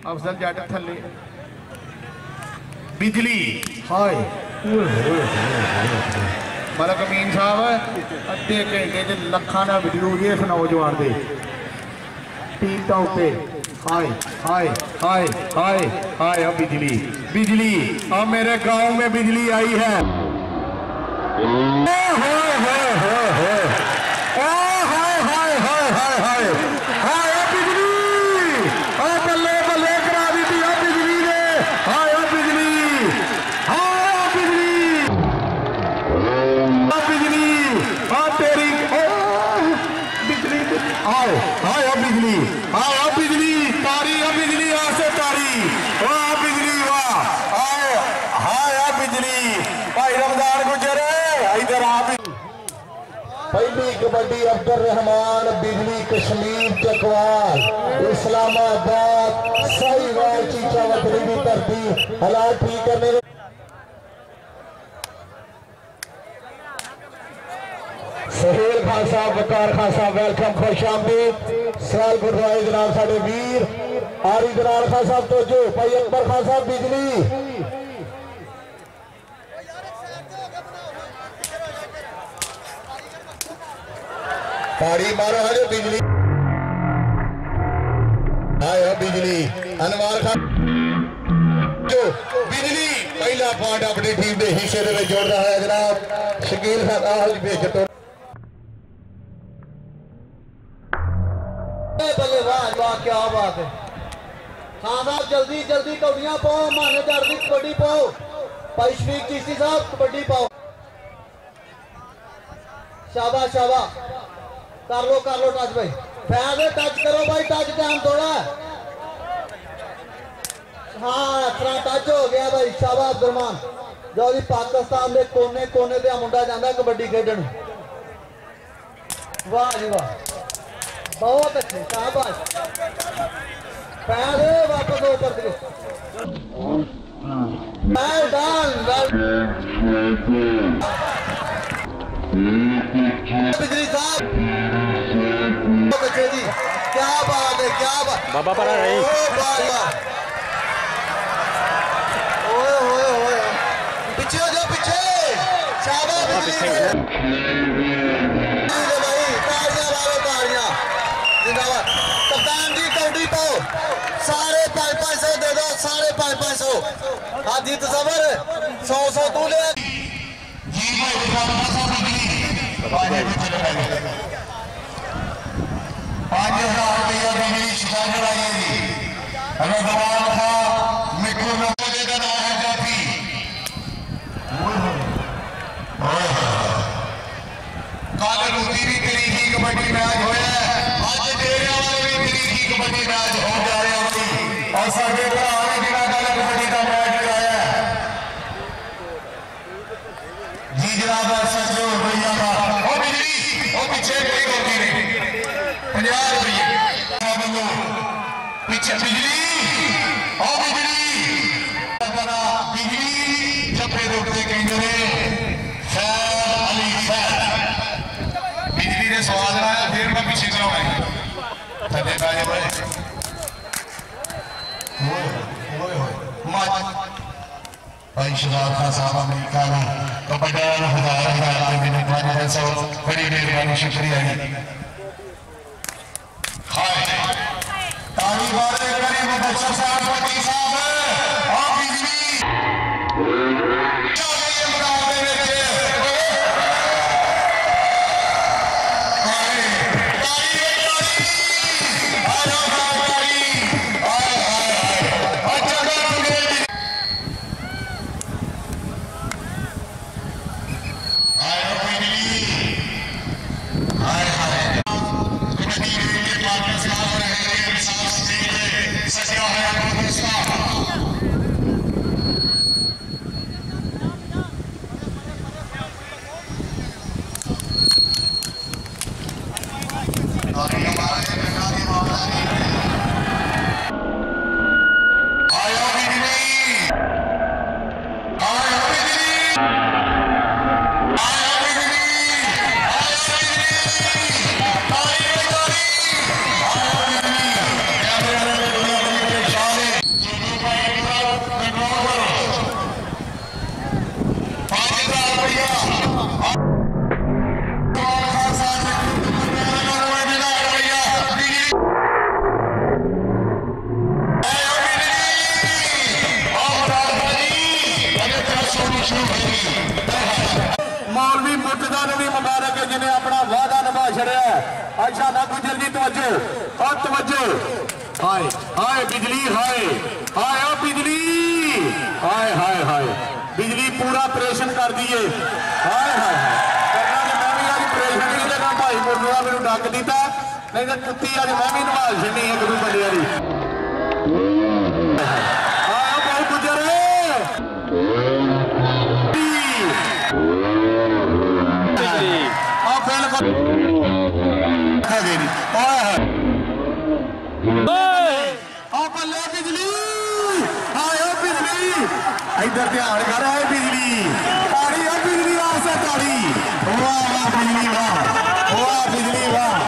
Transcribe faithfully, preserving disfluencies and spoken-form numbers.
अफजल जट थले बिजली हाय मलक अमीन साहब अद्धे घंटे च लखा ना वीडियो जी इस नौजवान के टिकटॉक पे हाय हाय हाय हाय हाय अब बिजली बिजली अब मेरे गांव में बिजली आई है। आओ हाय अब बिजली आओ अब बिजली तारी अब बिजली यहाँ से तारी वाह बिजली वाह आओ हाय अब बिजली भाई रमजान गुजर इधर आप पहली कबड्डी अब्दुल रहमान बिजली कश्मीर चकवाल इस्लामाबाद साहिवाल चीचावतरी की धरती हालात ठीक करने सोहेल खान साहब वकार खान साहब वेलकम खुश आमदीद सैल गुरद्वारे जनाब साडे वीर आरी दरार खान साहब तो जो भाई अकबर खान साहब बिजली ताड़ी मारो है बिजली आया बिजली अनवार खान जो बिजली पहला पॉइंट अपनी टीम के हिस्से में जोड़ रहा है जनाब शकील खान आहल भेज तो बल्ले वाह वाह क्या बात है। हाँ साहब जल्दी जल्दी कबड्डियां पाओ माने दर्दी कबड्डी पाओ भाई शफीक चिश्ती साहब कबड्डी पाओ शाबाश शाबाश कर लो कर लो टच भाई फैन टच करो भाई टच टाइम थोड़ा हाँ इतना टच हो गया भाई शाबाश अब्दुलरहमान जो भी पाकिस्तान के कोने कोने से मुंडा जाता कबड्डी खेडन वाह जी वाह बहुत अच्छे शाबाश पैर वापस ऊपर दिखे वेल डन बिजली साहब बच्चे जी क्या बात है क्या बात बाबा पर रही ओए ओए ओए पीछे हो जाओ पीछे शाबाश बिजली कप्तान जी कबड्डी पाओ सारे पाँच पाँच सौ दे दो सारे पाँच पाँच सौ हाँ जीत सबर सौ सौ तू ले पाँच हजार रुपया बिजली शिकायत आएगी हमें दबाव था मिट्टू में का नाम है जाती काले रूटी भी करी थी कबड्डी मैच होया कबड्डी मैच हो जा रहा है और साढ़े भरा बिना गल कबड्डी का मैच कराया जी जनाब सजो भैया का वो बिजली वो पीछे कोई होती नहीं पंजाब रुपये पीछे बिजली और बिजली बिजली जब रोकते केंद्र फैल अली फैल बिजली ने सवाल लाया फिर मैं पीछे चलाऊंगा भाई शबाब खान साहब अमेरिका में कबड्डी हजार हजार मिनट सौ बड़ी मेहरबानी शुक्रिया ताली बारे करीब बच्चा साहब पति साहब और बिजली मौलवी मुर्तजा ने भी मुबारक है जिन्हें अपना वादा निभा छड़िया है। अच्छा ना गुजर जी तवज्जो और तवज्जो। हाय हाय बिजली हाय हाय ओ बिजली हाय हाय हाय बिजली पूरा ऑपरेशन कर दिए। हाय हाय करना तो मैं भी आज ऑपरेशन की जगह भाई मुर्तजा मैंने डक दिता नहीं तो कुत्ती अज मैं भी निभाल छड़ी है गुरु बंदिया की। हाय भाई गुजर बिजली आयो बिजली इधर ध्यान कर बिजली ताड़ी बिजली वास्ते ताड़ी वाह वाह बिजली वाह वाह बिजली वाह।